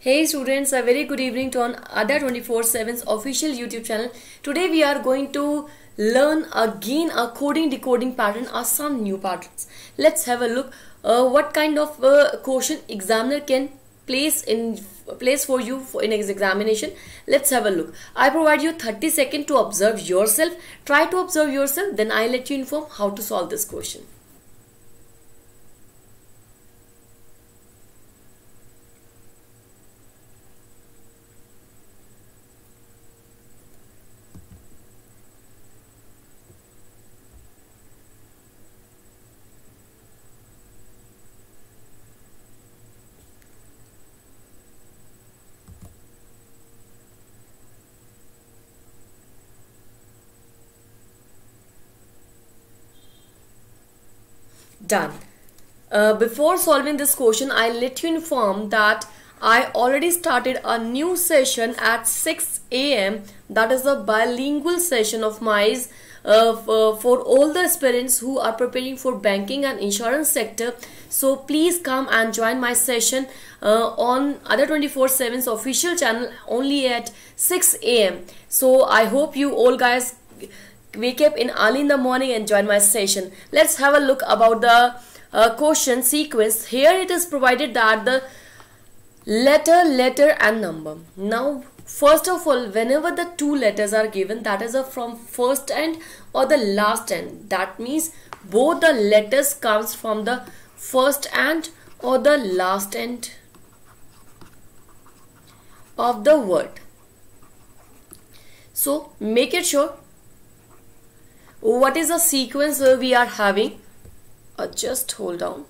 Hey students, a very good evening to on Ada 24/7's official YouTube channel. Today we are going to learn again a coding decoding pattern or some new patterns. Let's have a look what kind of question examiner can place for you in his examination. Let's have a look. I provide you 30 seconds to observe yourself. Try to observe yourself, then I let you inform how to solve this question. Done. Before solving this question, I let you inform that I already started a new session at 6 a.m. That is a bilingual session of mine for all the aspirants who are preparing for banking and insurance sector. So please come and join my session on Ada 24/7's official channel only at 6 a.m. So I hope you all guys wake up in early in the morning and join my session. Let's have a look about the question sequence. Here it is provided that the letter and number. Now first of all, whenever the two letters are given, that is from first end or the last end. That means both the letters comes from the first end or the last end of the word. So make it sure what is the sequence we are having. Just hold on.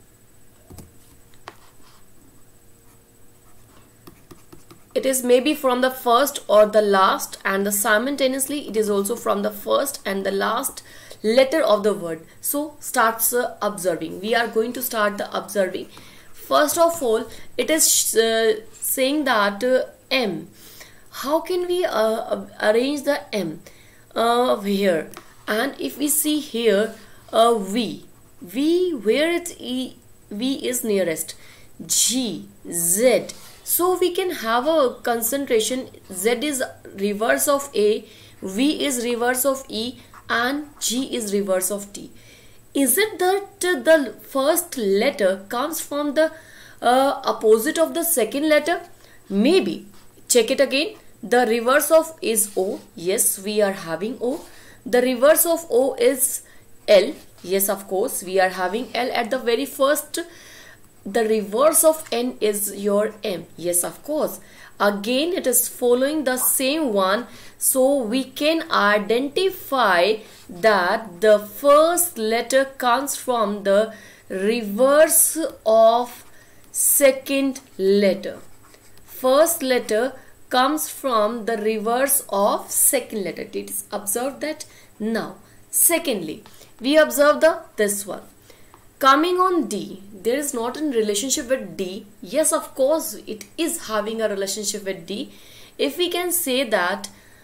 It is maybe from the first or the last, and simultaneously it is also from the first and the last letter of the word. So starts observing. We are going to start the observing. First of all, it is saying that M. How can we arrange the M here? And if we see here V, where it's E, V is nearest, G, Z. So we can have a concentration. Z is reverse of A, V is reverse of E, and G is reverse of T. Is it that the first letter comes from the opposite of the second letter? Maybe. Check it again. The reverse of is O. Yes, we are having O. The reverse of O is L. Yes, of course, we are having L at the very first. The reverse of N is your M. Yes, of course. Again, it is following the same one. So we can identify that the first letter comes from the reverse of second letter. First letter comes from the reverse of second letter. It is observed that. Now secondly, we observe this one coming on D. There is not in relationship with D. Yes, of course it is having a relationship with D. If we can say that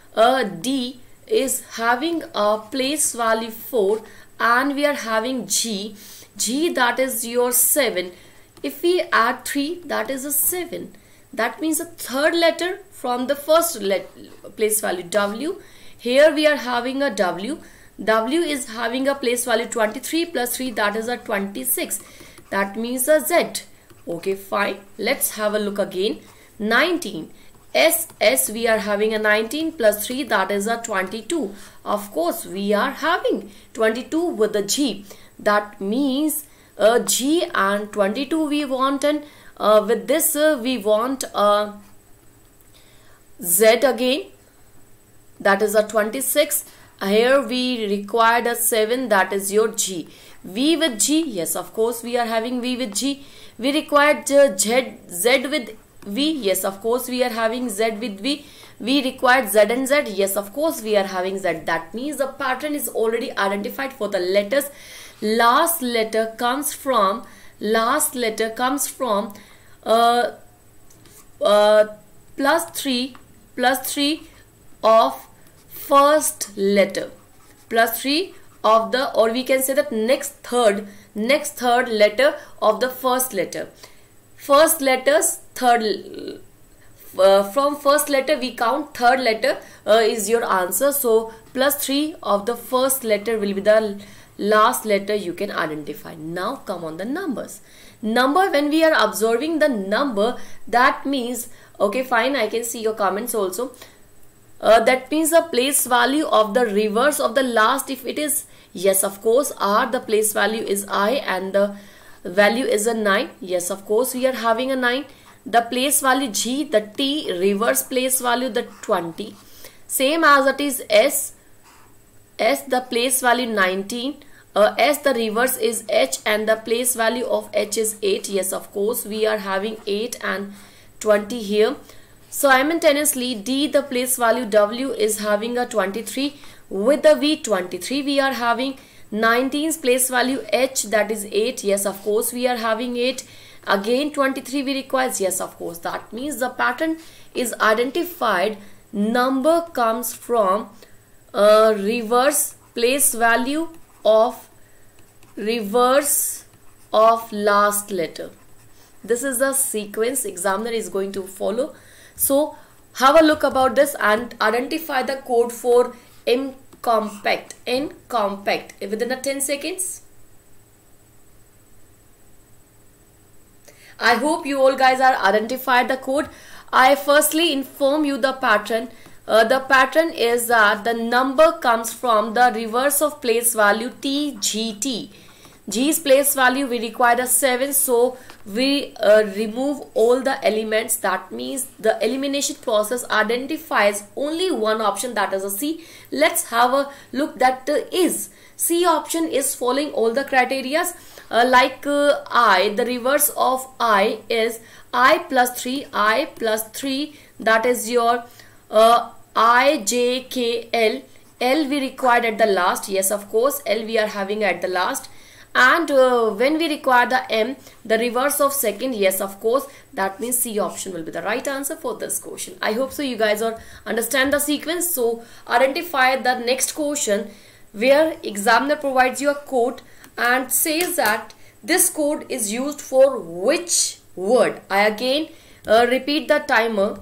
D is having a place value 4 and we are having G, that is your 7. If we add 3, that is a 7. That means the third letter from the first place value W. Here we are having a W. W is having a place value 23 plus 3, that is a 26. That means a Z. Okay, fine. Let's have a look again. 19. S we are having a 19 plus 3, that is a 22. Of course we are having 22 with the G. That means G and 22 we want, and with this we want Z again, that is a 26. Here we required a 7, that is your G. V with G, yes, of course we are having V with G. We required Z with V, yes, of course we are having Z with V. We required Z and Z, yes, of course we are having Z. That means the pattern is already identified for the letters. Last letter comes from plus 3 of first letter, plus 3 of the, or we can say that next third letter of the first letter. first letters, third, from first letter we count third letter is your answer. So plus 3 of the first letter will be the last letter you can identify. Now come on the numbers. Number, when we are observing the number, that means, okay fine, I can see your comments also. That means the place value of the reverse of the last, if it is, yes of course, R, the place value is I and the value is a 9. Yes of course, we are having a 9. The place value G, the T, reverse place value the 20. Same as it is S, the place value 19. S, the reverse is H and the place value of H is 8. Yes of course, we are having 8 and 20 here. Simultaneously D, the place value W is having a 23. With the V, 23 we are having. 19's place value H, that is 8. Yes of course, we are having 8. Again 23 we require. Yes of course, that means the pattern is identified. Number comes from reverse place value of last letter. This is the sequence examiner is going to follow. So have a look about this and identify the code for Compact within the 10 seconds. I hope you all guys are identified the code. I firstly inform you the pattern. The pattern is that the number comes from the reverse of place value TGT. G's place value we require a 7, so we remove all the elements. That means the elimination process identifies only one option, that is a C. Let's have a look. That is C option is following all the criterias. I, the reverse of I is I plus 3, that is your I, J, K, L. L we required at the last. Yes of course, L we are having at the last. And when we require the M, the reverse of second, yes of course, that means C option will be the right answer for this question. I hope so you guys are understand the sequence. So identify the next question where examiner provides you a code and says that this code is used for which word. I again repeat the timer.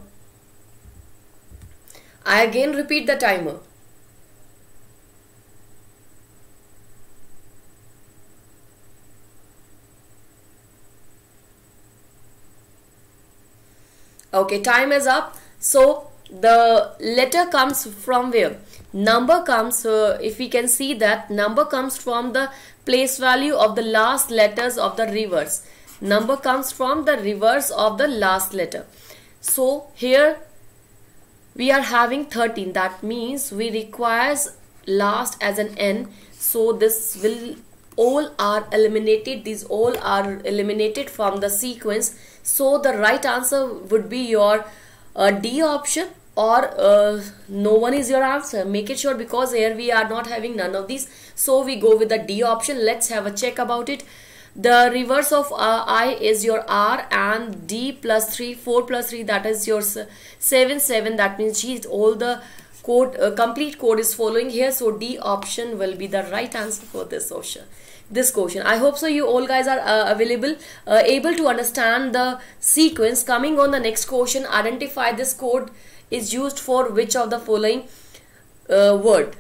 Okay, time is up. So the letter comes from where? Number comes, if we can see that number comes from the place value of the last letters of the reverse. Number comes from the reverse of the last letter. So here we are having 13. That means we requires last as an N. So this will all are eliminated. These all are eliminated from the sequence. So the right answer would be your D option, or no one is your answer. Make it sure, because here we are not having none of these. So we go with the D option. Let's have a check about it. The reverse of I is your R, and D plus 3, 4 plus 3, that is your 7, 7. That means G, all the code, complete code is following here. So D option will be the right answer for this question. I hope so you all guys are able to understand the sequence. Coming on the next question, identify this code is used for which of the following word.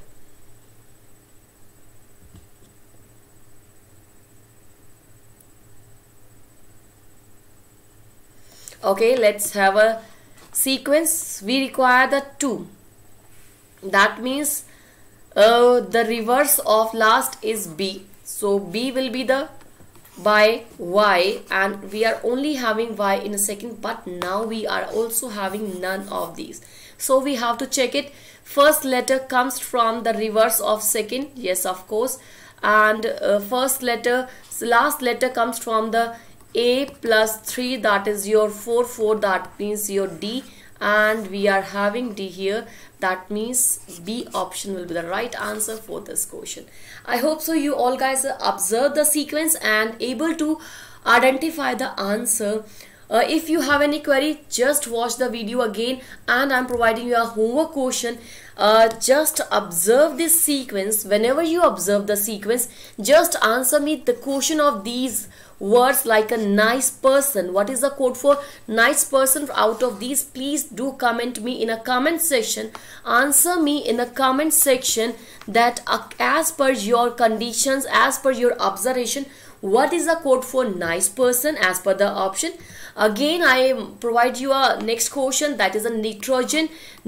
Okay, let's have a sequence. We require the 2. That means the reverse of last is B. So B will be the by Y, and we are only having Y in a second, but now we are also having none of these. So we have to check it. First letter comes from the reverse of second. Yes, of course. And first letter, last letter comes from the A plus 3, that is your 4, 4, that means your D, and we are having D here. That means B option will be the right answer for this question. I hope so you all guys observe the sequence and able to identify the answer. If you have any query, just watch the video again, and I'm providing you a homework question. Just observe this sequence. Whenever you observe the sequence, just answer me the question of these words like a nice person. What is the code for nice person out of these? Please do comment me in a comment section. Answer me in a comment section that as per your conditions, as per your observation, what is the code for nice person as per the option. Again, I provide you a next question, that is a nitrogen.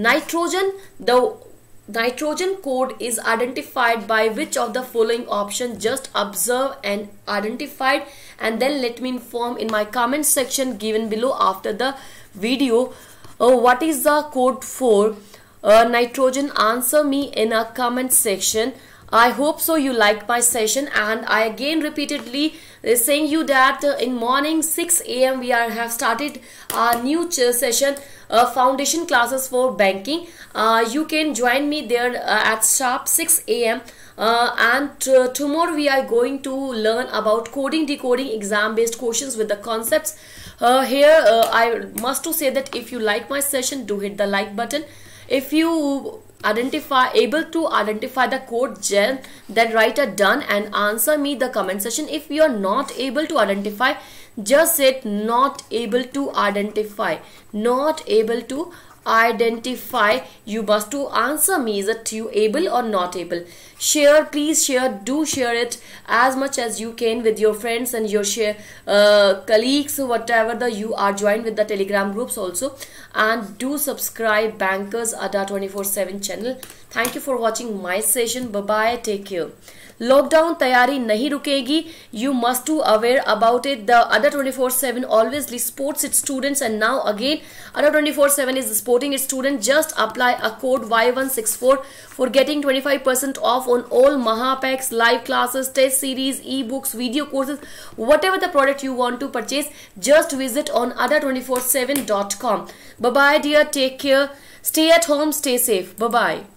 The nitrogen code is identified by which of the following options? Just observe and identified, and then let me inform in my comment section given below after the video. What is the code for nitrogen? Answer me in a comment section. I hope so you like my session, and I again repeatedly saying you that in morning 6 a.m. we have started a new session, foundation classes for banking. You can join me there at sharp 6 a.m. And tomorrow we are going to learn about coding, decoding, exam based questions with the concepts. I must to say that if you like my session, do hit the like button. If you able to identify the code gem, then write a done and answer me the comment section. If you are not able to identify, just say not able to identify. Not able to identify. You must to answer me, is it you able or not able. Share, please share, do share it as much as you can with your friends and your colleagues, whatever you are joined with the Telegram groups also. And do subscribe Bankers Adda 24/7 channel. Thank you for watching my session. Bye bye, take care. Lockdown तैयारी नहीं रुकेगी. You must to aware about it. The Adda 24/7 always supports its students, and now again Adda 24/7 is supporting its students. Just apply a code Y164 for getting 25% off on all Mahapacks, live classes, test series, ebooks, video courses, whatever the product you want to purchase. Just visit on adda247.com. Bye bye dear, take care, stay at home, stay safe. Bye bye.